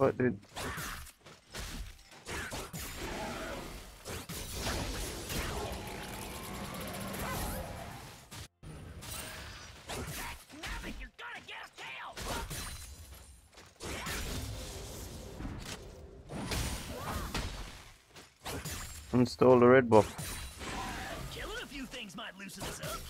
fuck, dude? And stole the red buff. Killing a few things might loosen us up.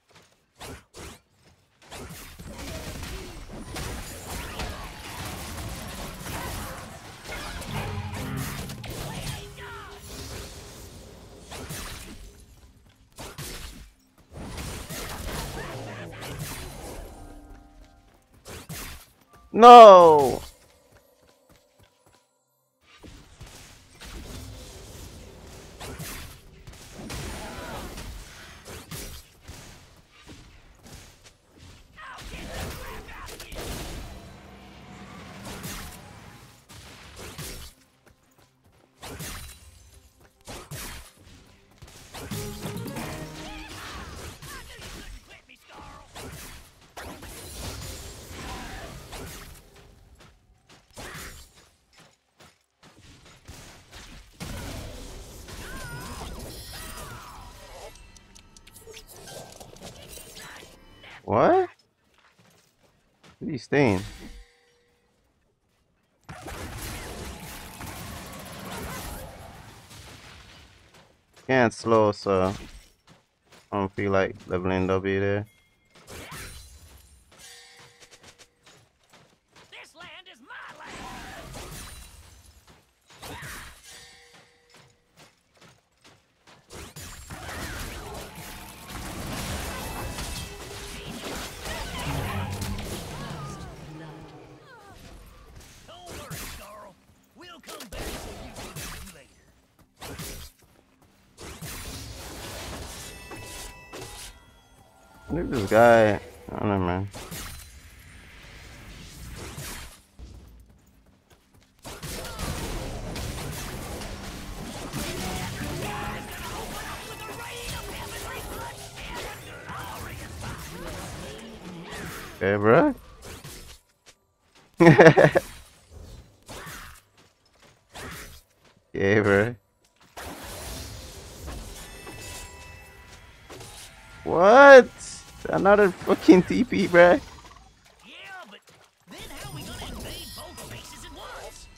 No! What? Where are you staying? Can't slow, so I don't feel like leveling W there. This land is my land. Don't worry, Scarl. We'll come back to you later. Look at this guy. I don't know, man. Okay, bro. Yeah, bro. What? Another fucking TP, bro. Yeah, but then how are we gonna invade both bases at once?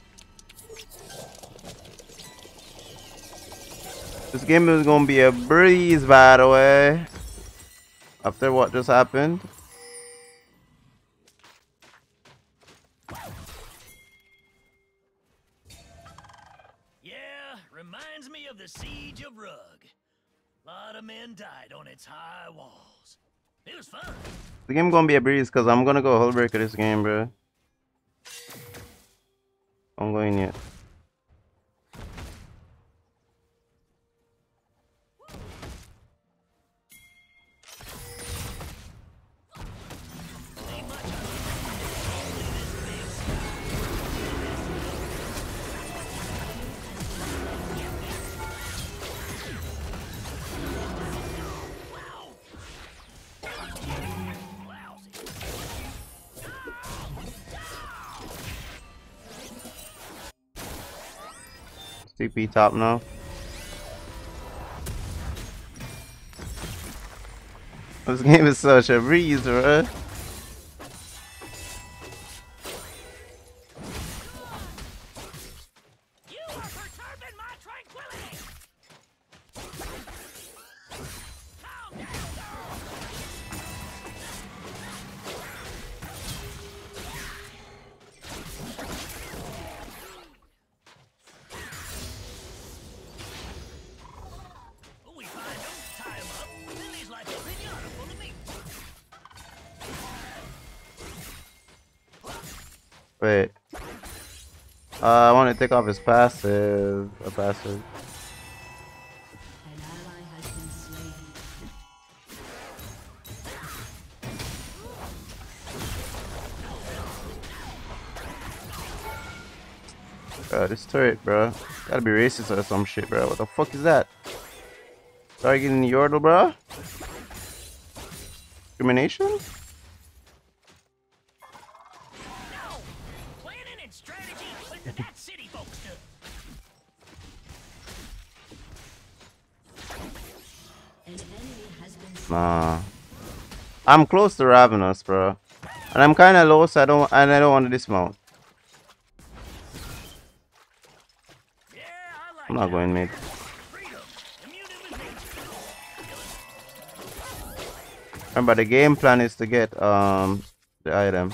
This game is gonna be a breeze, by the way. After what just happened. Yeah, reminds me of the Siege of Rug. A lot of men died on its high walls. It was fun. The game gonna be a breeze because I'm gonna go Hullbreaker this game, bro. I'm going yet. TP top now. This game is such a breeze, bro. You are perturbing my tranquility. Calm down, girl. We find them, tie them up, then he's like a pinata full of meat. Wait. I want to take off his passive. A passive. An ally has been slain. This turret, bro. Gotta be racist or some shit, bro. What the fuck is that? Targeting the Yordle, bro? Discrimination? No! Planning and strategy But that city folks do. Nah. I'm close to Ravenous, bro. And I'm kinda low, so I don't want to dismount. Yeah, I like I'm not going mid. freedom. Immunity with nature. Remember, the game plan is to get the item.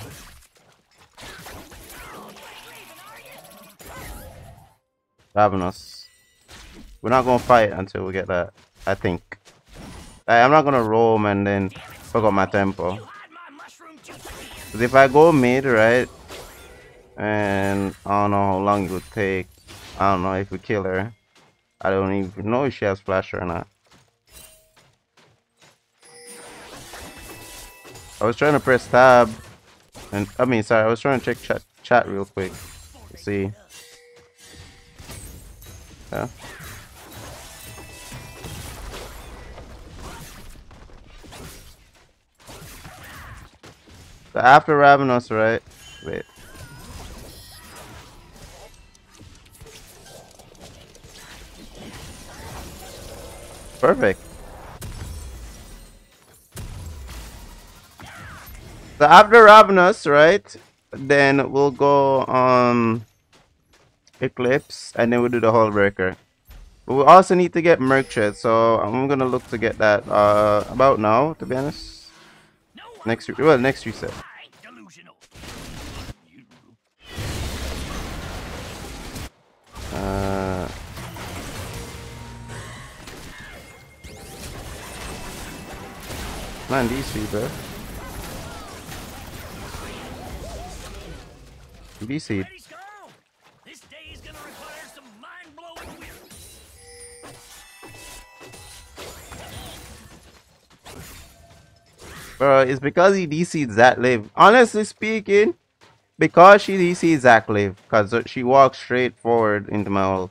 Ravenous. We're not gonna fight until we get that, I think. I'm not gonna roam and then fuck up my tempo. Cause if I go mid, right, and I don't know how long it would take. I don't know if we kill her. I don't even know if she has flash or not. I was trying to press tab, and I mean, sorry, I was trying to check chat real quick. To see. Yeah. So after Ravenous, right? Wait. Perfect. So after Ravenous, right? Then we'll go Eclipse, and then we'll do the Hull Breaker. But we also need to get Merchant, so I'm gonna look to get that about now, to be honest. Next reset. Man, DC, bro. DC. This day is gonna require some mind-blowing will. Bro, it's because he DC'd Zach Live. Honestly speaking, because she DC'd Zach Live, because she walked straight forward into my ult.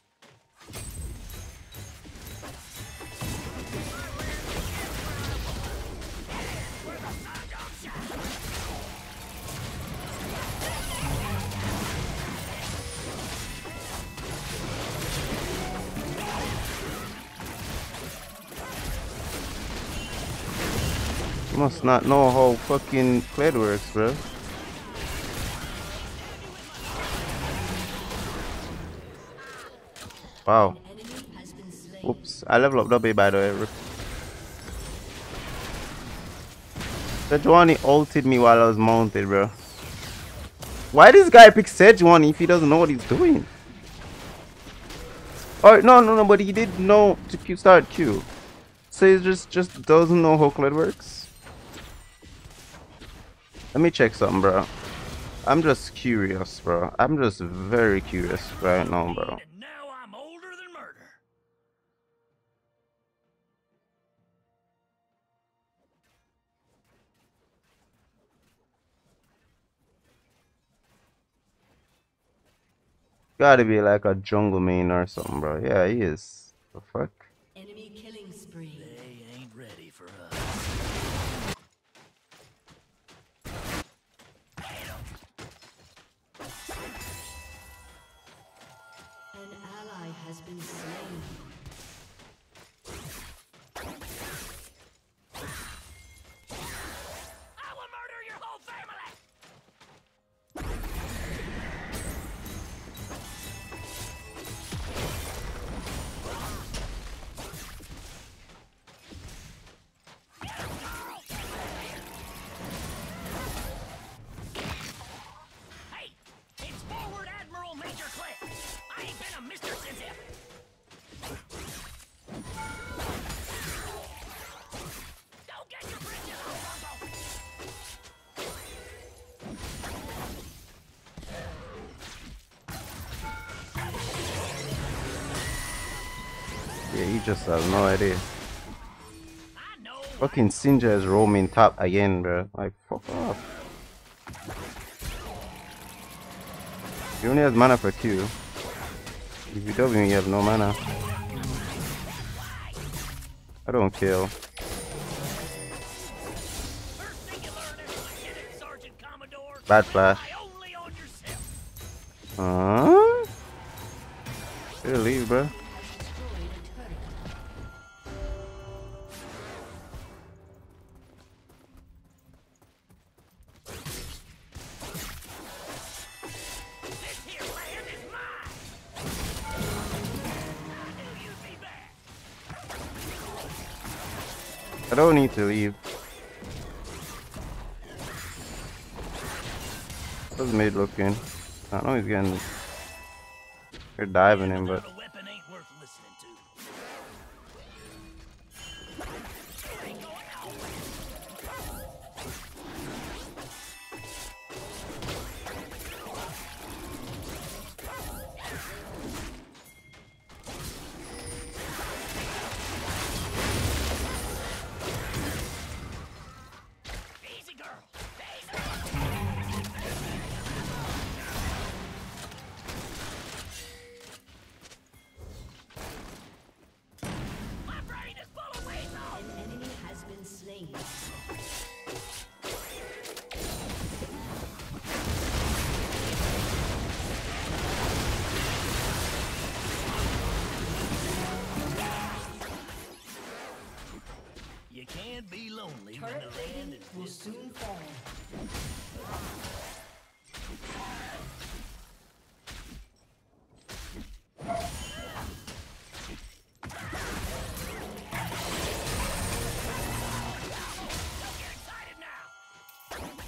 You must not know how fucking Kled works, bro. Wow. Oops, I leveled up W by the way. Sejuani ulted me while I was mounted, bro. Why this guy pick Sejuani if he doesn't know what he's doing? Oh no, but he did know to start Q. So he just doesn't know how Kled works. Let me check something, bro. I'm just curious, bro. I'm just very curious right now, bro. Now I'm older than murder. Gotta be like a jungle main or something, bro. Yeah, he is. The fuck? Enemy killing spree. They ain't ready for us. An ally has been slain. I will murder your whole family. Hey, it's Forward Admiral Major Cliff. I ain't been a mister since ever. Go get your bridges on, Rumble. Yeah, he just has no idea. I know. Fucking Sinja is roaming top again, bro. Like, fuck off. He only has mana for Q. If you W, you have no mana. I don't kill. First thing you learn as Lieutenant Sergeant Commodore, Bad flash. rely only on yourself. Huh? Should leave, bro. This here land is mine. I knew you'd be back. I don't need to leave. How's mid looking? I know he's getting. They're diving him, but. A weapon ain't worth listening to. Easy, girl. Easy. My brain is full of weasels. An enemy has been slain. You can't be lonely when Turret the land plating is will this. soon fall. Get excited now.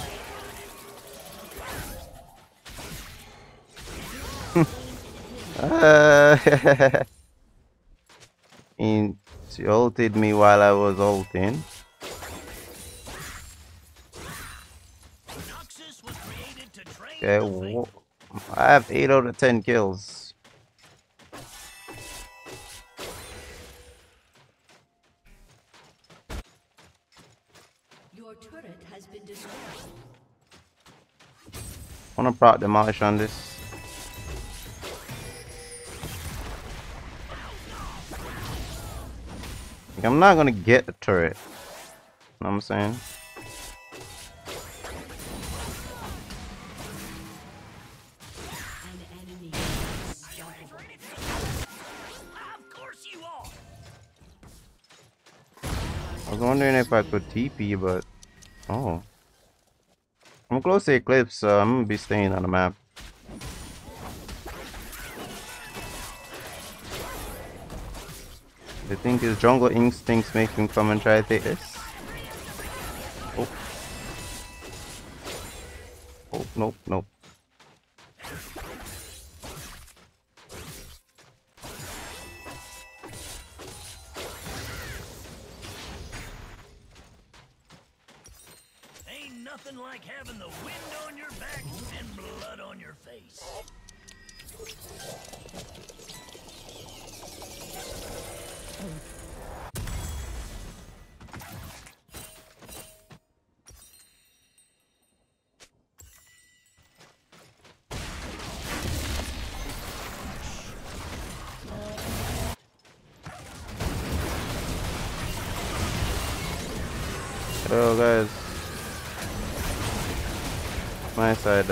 She ulted me while I was ulting. Noxus was created to train Okay, the faithful. I have 8 out of 10 kills. Your turret has been destroyed. Wanna proc demolish on this? Like, I'm not gonna get the turret. You know what I'm saying? An enemy is unstoppable. Of course you are. I was wondering if I could TP, but oh, I'm close to Eclipse, so I'm gonna be staying on the map. I think his jungle instincts make him come and try to take this. Oh, oh, nope, nope. Ain't nothing like having the wind on your back and blood on your face. Oh, guys, my side.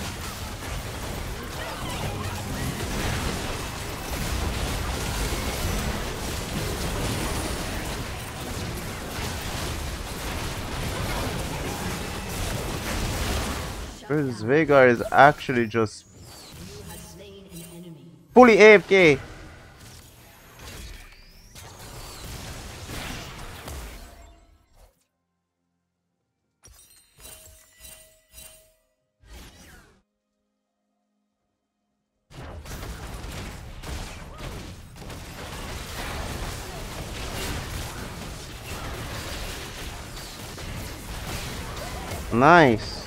This Veigar is actually just You have slain an enemy. fully AFK. Nice.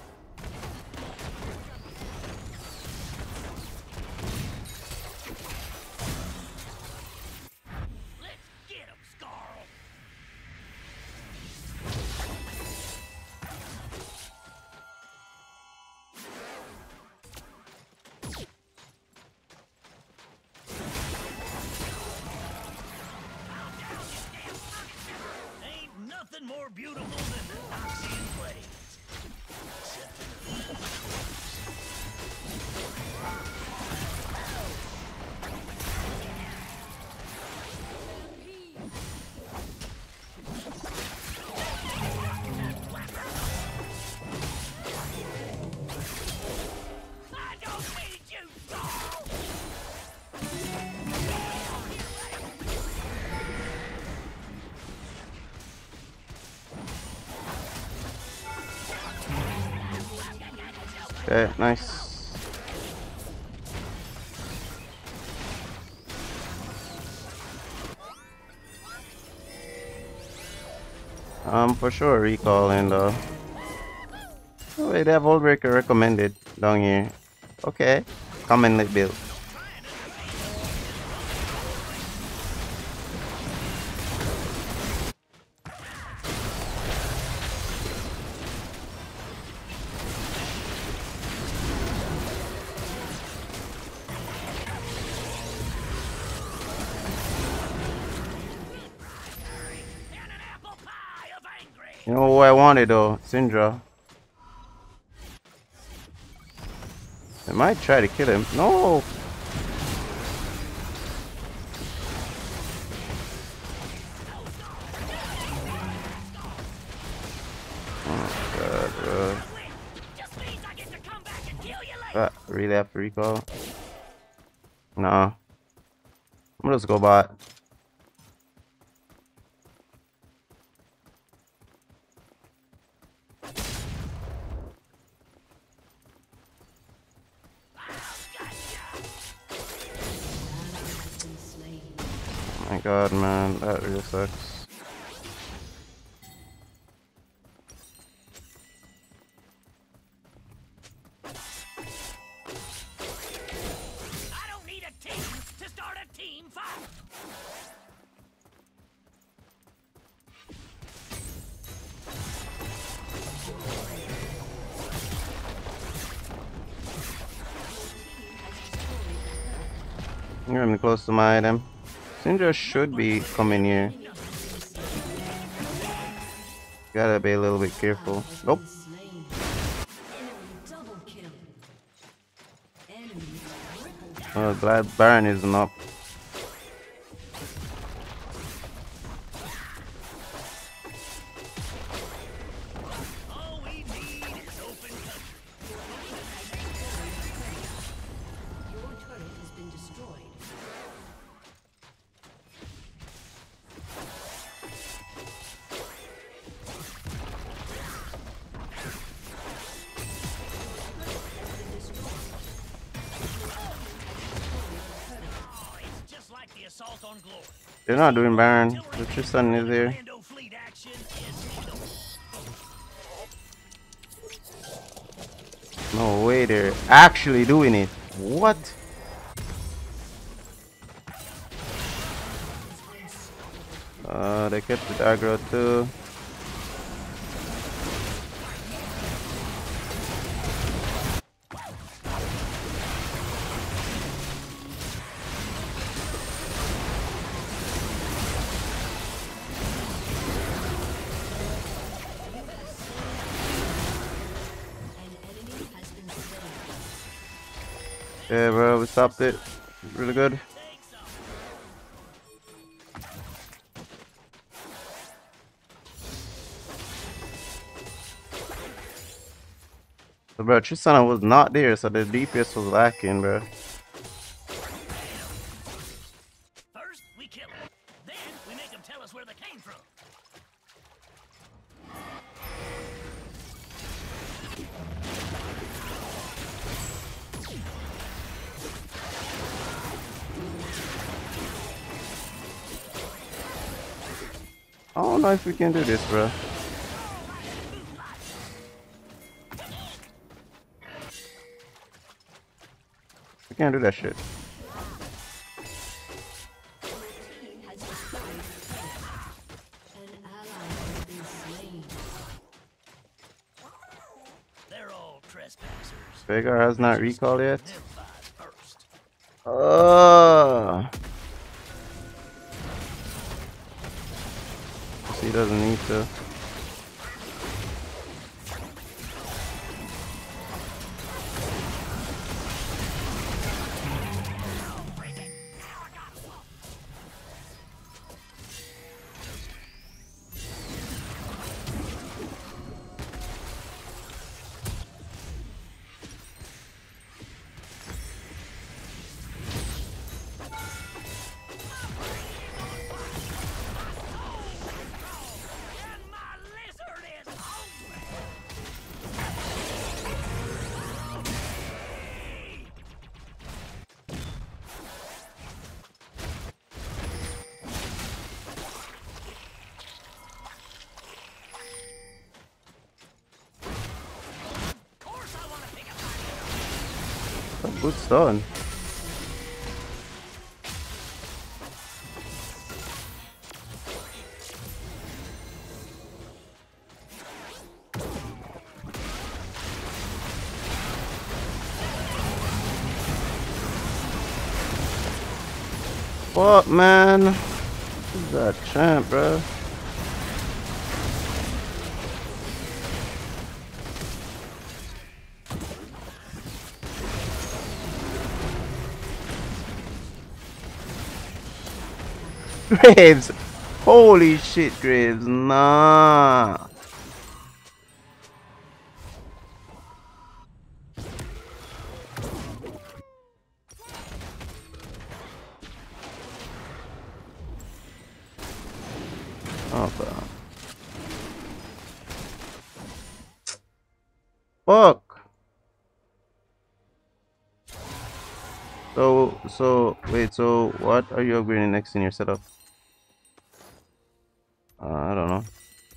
Let's get him, Scarl. Ain't nothing more beautiful than the Noxian blade. Okay, nice. For sure recalling though. Oh wait, they have Wallbreaker recommended down here. Okay. Commonly built. You know who I wanted though? Syndra. I might try to kill him. No! Oh god, bro. Really have to recall? No. I'm gonna just go bot. Oh my god, man, that really sucks. I don't need a team to start a team fight. You're getting close to my item. Syndra should be coming here. Gotta be a little bit careful. Nope. Glad Baron isn't up. All we need is open country. Your turret has been destroyed. It's just like the assault on Glory. They're not doing Baron. The Tristan is here. Commando fleet action is No way, they're actually doing it. What? They kept it aggro too. Yeah, bro, we stopped it. Really good. So, bro, Tristana was not there, so the DPS was lacking, bro. first we kill them. Then we make them tell us where they came from. I don't know if we can do this, bro. We can't do that shit. They're all trespassers. Veigar has not recalled yet. Them fight first. He doesn't need to. A good stone. What, man? Who's that champ, bro? Graves! Holy shit, Graves! Nah! Oh, bro. Fuck! Wait, so what are you upgrading next in your setup? I don't know.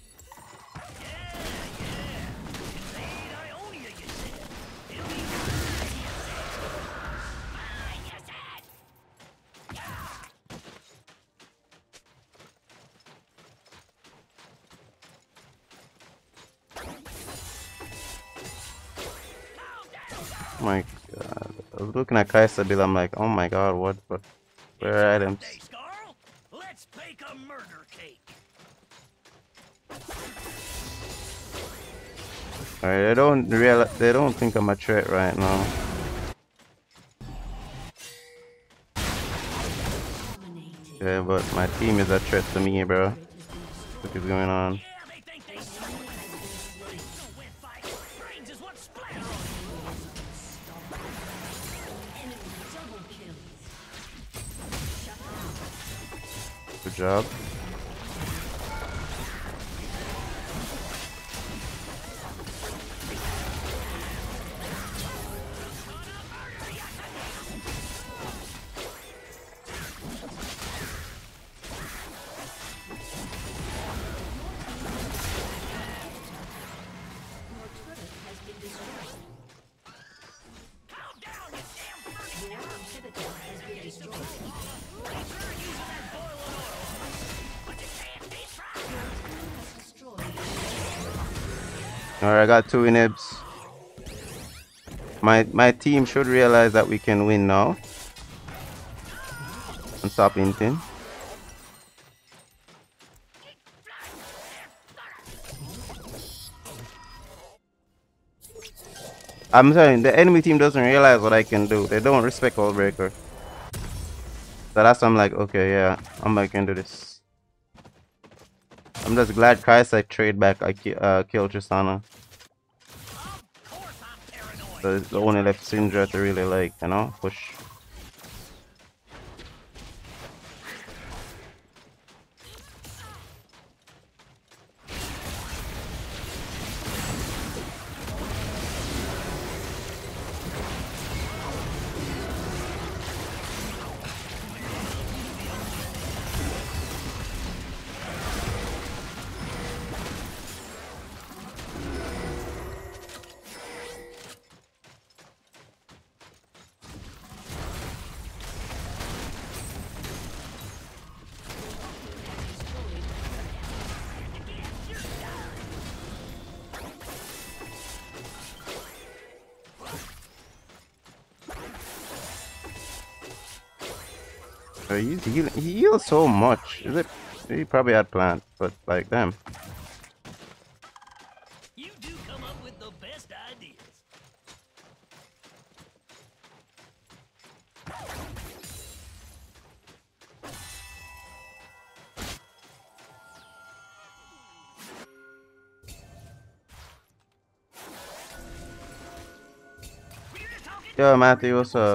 Oh my god. I was looking at Kai'Sa build, I'm like, oh my god, what? Where are items? Hey, Scarl, let's bake a murder cake. Alright, they don't think I'm a threat right now. Yeah, but my team is a threat to me, bro. What is going on? Yeah, they think they suck. Don't win fight. Brains is what splatter on Good job. Alright, I got 2 inhibs. My team should realize that we can win now. And stop hinting. I'm saying the enemy team doesn't realize what I can do. They don't respect Wallbreaker. So that's why I'm like, okay, yeah, I can do this. I'm just glad Kai'Sa trade back. I killed Tristana. So it's the only left Syndra to really like, you know, push. He heals so much. Is it? He probably had planned, but like, damn. You do come up with the best ideas. Yo, Matthew, what's up?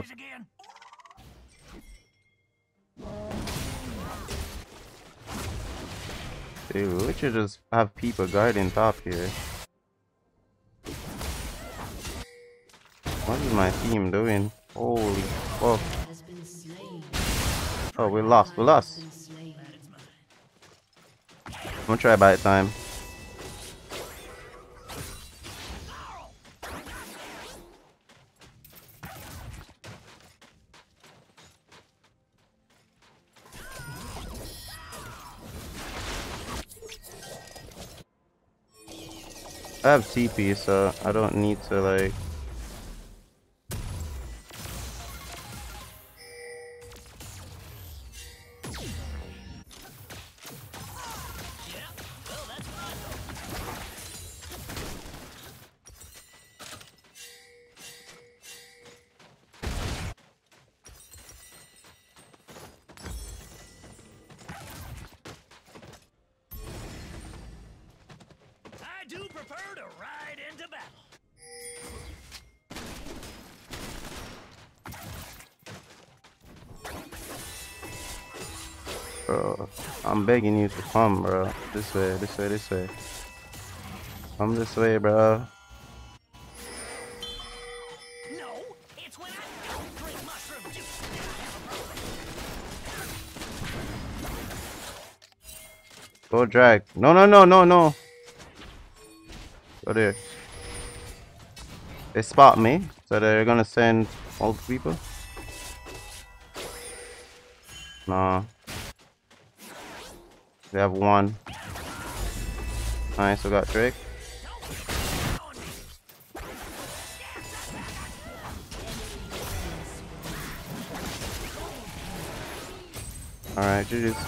Dude, we should just have people guarding top here. What is my team doing? Holy fuck. Oh, we lost. I'm gonna try by time. I have TP, so I don't need to like. I do prefer to ride into battle. Bro, I'm begging you to come, bro. This way, this way, this way. Come this way, bro. No, it's when I don't drink mushroom juice that I have a problem. Go drag. No, no, no, no, no. Go there. They spot me, so they're gonna send all the people. Nah. They have one. Nice, we got Drake. Alright, GG's.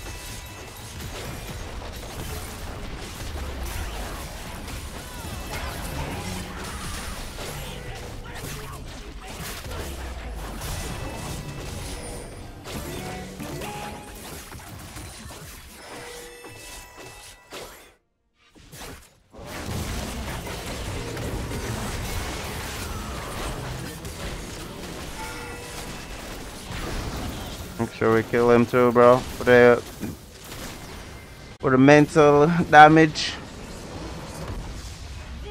Make sure we kill him too, bro. For the mental damage.